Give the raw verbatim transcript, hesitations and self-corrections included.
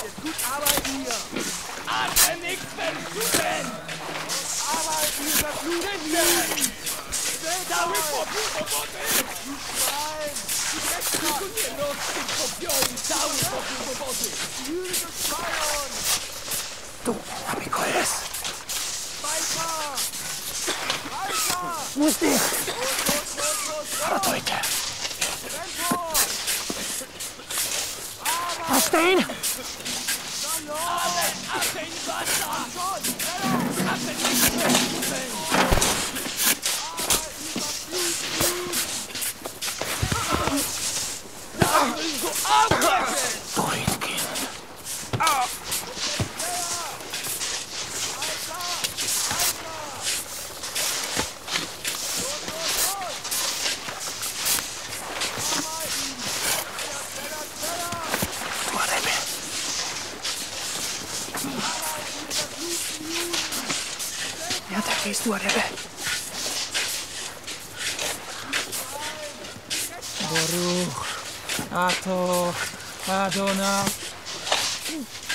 jetzt gut arbeiten hier. Atme nichts versuchen! Arbeiten hier, verfluchen! Cały popiół roboty! Nein! Tylko nie noc tych popiołów! Cały popiół roboty! Jüdische Feiern! Tu, amigo es. Weiter! Weiter! Musti! Los, los, los, los, los! Ratujte. Tempo! Aber! Pastein! Dann los! Ale, a ten wasza! Schon! Schneller! A ten nichts versuchen! Go arbeiten! Durchgehen. Du, Rabbi. Ja, da gehst du, Rabbi. Baruch, Ato, Adonai.